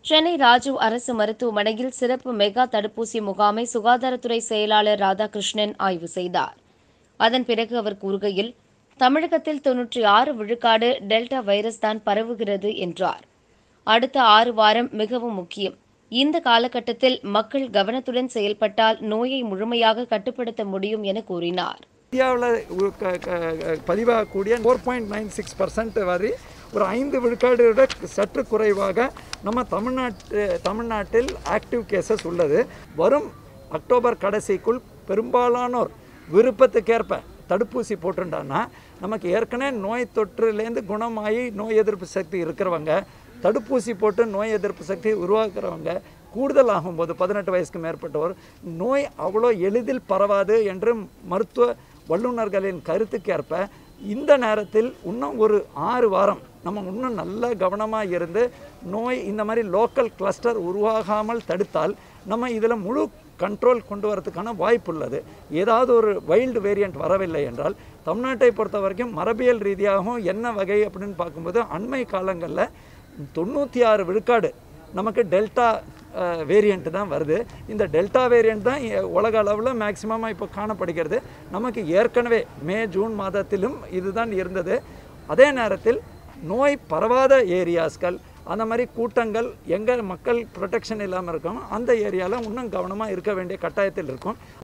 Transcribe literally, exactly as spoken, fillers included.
சென்னை ராஜீவ் அரசு மருத்துவமனையில் சிறப்பு மெகா தடுப்பூசி முகாமை சுகாதாரத்துறை செயலாளர் ராதாகிருஷ்ணன் ஆய்வு செய்தார். அதன் பிறகு அவர் கூறுகையில், தமிழகத்தில் தொன்னூற்றி ஆறு விழுக்காடு டெல்டா வைரஸ் தான் பரவுகிறது என்றார். அடுத்த ஆறு வாரம் மிகவும் முக்கியம். இந்த காலகட்டத்தில் மக்கள் கவனத்துடன் செயல்பட்டால் நோயை முழுமையாக கட்டுப்படுத்த முடியும் என கூறினார். இந்தியாவில் பதிவாகக்கூடிய four point nine six percent வரை ஒரு ஐந்து விழுக்காடு சற்று குறைவாக நம்ம தமிழ்நாட்டு தமிழ்நாட்டில் ஆக்டிவ் கேசஸ் உள்ளது. வரும் அக்டோபர் கடைசிக்குள் பெரும்பாலானோர் விருப்பத்துக்கேற்ப தடுப்பூசி போட்டுட்டான்னா நமக்கு ஏற்கனவே நோய் தொற்றுலேருந்து குணமாகி நோய் எதிர்ப்பு சக்தி இருக்கிறவங்க, தடுப்பூசி போட்டு நோய் எதிர்ப்பு சக்தி உருவாக்குறவங்க கூடுதல் ஆகும்போது பதினெட்டு வயசுக்கு மேற்பட்டவர் நோய் அவ்வளோ எளிதில் பரவாது என்று மருத்துவ வல்லுநர்களின் கருத்துக்கேற்ப இந்த நேரத்தில் இன்னும் ஒரு ஆறு வாரம் நம்ம இன்னும் நல்ல கவனமாக இருந்து நோய் இந்த மாதிரி லோக்கல் கிளஸ்டர் உருவாகாமல் தடுத்தால் நம்ம இதில் முழு கண்ட்ரோல் கொண்டு வரதுக்கான வாய்ப்பு உள்ளது. ஏதாவது ஒரு வைல்டு வேரியண்ட் வரவில்லை என்றால் தமிழ்நாட்டை பொறுத்த வரைக்கும் மரபியல் ரீதியாகவும் என்ன வகை அப்படின்னு பார்க்கும்போது அண்மை காலங்களில் தொண்ணூற்றி ஆறு விழுக்காடு நமக்கு டெல்டா வேரியண்ட் தான் வருது. இந்த டெல்டா வேரியண்ட் தான் உலக அளவில் மேக்சிமமாக இப்போ காணப்படுகிறது. நமக்கு ஏற்கனவே மே ஜூன் மாதத்திலும் இதுதான் இருந்தது. அதே நேரத்தில் நோய் பரவாத ஏரியாஸ்கள், அந்த மாதிரி கூட்டங்கள் எங்கே மக்கள் ப்ரொடெக்ஷன் இல்லாமல் இருக்கோம் அந்த ஏரியாவில் இன்னும் கவனமாக இருக்க வேண்டிய கட்டாயத்தில் இருக்கும்.